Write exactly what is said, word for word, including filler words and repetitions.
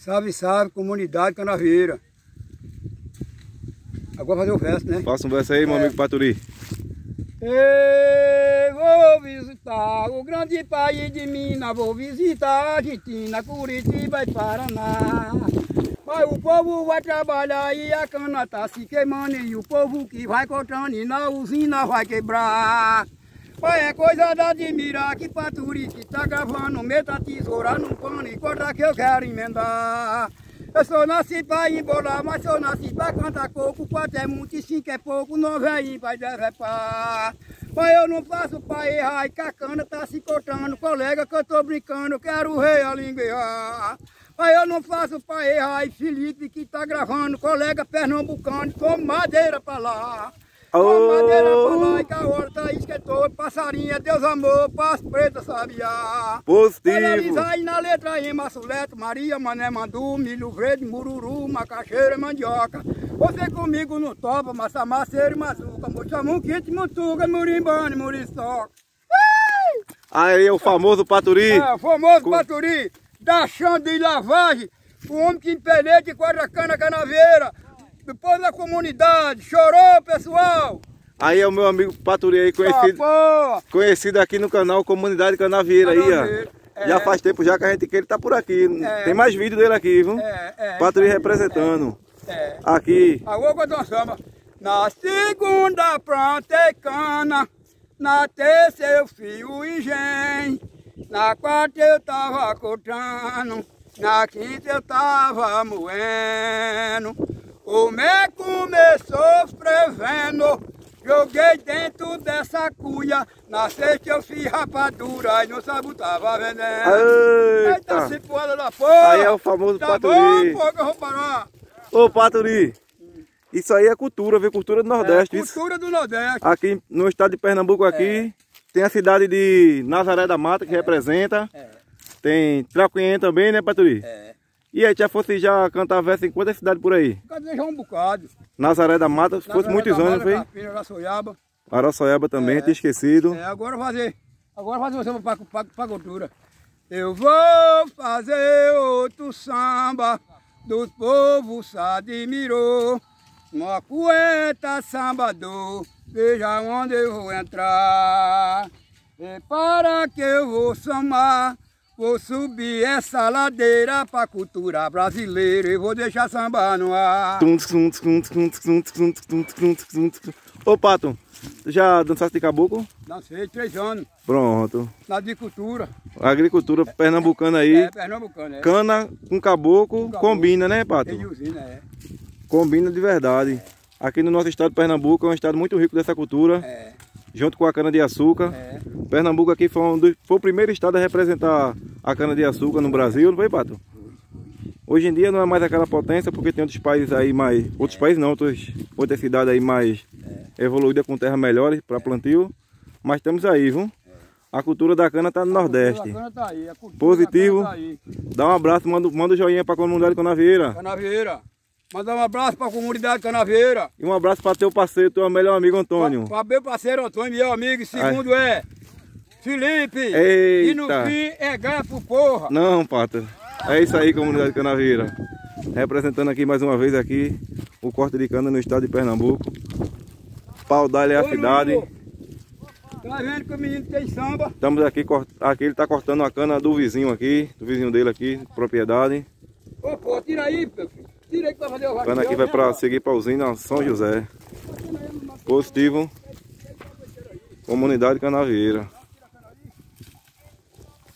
Salve, salve, comunidade Canavieira. Agora fazer o verso, né? Faça um verso aí, meu é. amigo Paturi. Eu vou visitar o grande país de Minas, vou visitar a Argentina, Curitiba e Paraná. Mas o povo vai trabalhar e a cana tá se queimando, e o povo que vai cortando e na usina vai quebrar. Mas é coisa de admirar que Paturi que tá gravando, meta a tesoura no pano e corta que eu quero emendar. Eu sou nasci pra embolar, mas sou nasci pra cantar coco. Quatro é muito e cinco é pouco, nove é vai derrepar. Mas eu não faço pra errar e que a cana tá se cortando. Colega que eu tô brincando, quero rei a linguear. Mas eu não faço pra errar e Felipe que tá gravando. Colega pernambucano, com madeira pra lá. Com madeira pra lá e que a horta esquentou. Passarinho é Deus amor, passo preto sabiá. Positivo. Analisar aí na letra I, Massuleto, Maria, Mané, Mandu, Milho Verde, Mururu, Macaxeira, Mandioca. Você comigo no topa, massa, maceiro e mazuca. Mochamu, quente, mutuga, murimbane, muriçoca. Aí é o famoso Paturi. É, o famoso Com... Paturi, da chão de lavagem, o homem que empelete e quadra cana canavieira. Depois da comunidade, chorou, pessoal. Aí é o meu amigo Paturi aí, conhecido, ah, conhecido aqui no canal Comunidade Canavieira aí, ó. É. Já faz tempo já que a gente quer ele tá por aqui. É. Tem mais vídeo dele aqui, viu? É, é. Paturi representando. É. É. Aqui. Agora vou dar um samba. Na segunda plantei cana, na terça eu fio engenho, na quarta eu tava cortando, na quinta eu tava moendo. O mé começou prevendo, joguei dentro dessa cuia, na sexta eu fiz rapadura e no sábado tava vendendo. Eita, se poda da porra! Aí é o famoso tá Paturi. Bom, pô, que eu vou parar. Ô Paturi, isso aí é cultura, viu? Cultura do Nordeste. É, cultura do Nordeste. Aqui no estado de Pernambuco aqui, é. Tem a cidade de Nazaré da Mata que é. representa. É. Tem Tracuinhem também, né Paturi? É. E aí, já fosse já cantar verso em quantas cidades por aí? Cadê já um bocado. Nazaré da Mata, se fosse muitos anos, foi? Capina, Araçoiaba. Araçoiaba também, é. tinha esquecido. É, agora fazer, agora fazer o samba para cultura. Eu vou fazer outro samba, dos povos se admirou. Uma poeta sambador, veja onde eu vou entrar. E para que eu vou sambar, vou subir essa ladeira pra cultura brasileira e vou deixar samba no ar. Ô Pato, já dançaste de caboclo? Dancei três anos. Pronto. Na agricultura. Agricultura é, pernambucana aí. É, pernambucana, é. Cana com caboclo, com combina, né Pato? Tem usina, é. Combina de verdade. É. Aqui no nosso estado de Pernambuco é um estado muito rico dessa cultura. É. Junto com a cana-de-açúcar. É. Pernambuco aqui foi, um dos, foi o primeiro estado a representar a cana-de-açúcar no Brasil, não foi, Pato? Hoje em dia não é mais aquela potência, porque tem outros países aí mais... Outros é. países não, outros, outras cidades aí mais é. evoluídas com terras melhores para plantio. Mas estamos aí, viu? É. A cultura da cana está no a Nordeste. Cana tá aí, a Positivo. Tá aí. Dá um abraço, manda, manda um joinha para a comunidade Canavieira. Canavieira. Mandar um abraço para a comunidade Canavieira. E um abraço para teu parceiro, teu melhor amigo Antônio. Para meu parceiro Antônio, meu amigo. E segundo Ai. é Felipe. Eita. E no fim é gato porra. Não, Pato. É isso aí, comunidade Canavieira. Representando aqui mais uma vez aqui o corte de cana no estado de Pernambuco. Pau Dali é a cidade. Tá vendo que o menino tem samba? Estamos aqui, aqui ele está cortando a cana do vizinho aqui, do vizinho dele aqui, propriedade. Ô, pô, tira aí, meu filho. Tira aí para fazer o cana aqui vai para seguir para a usina São José. Positivo. Comunidade Canavieira.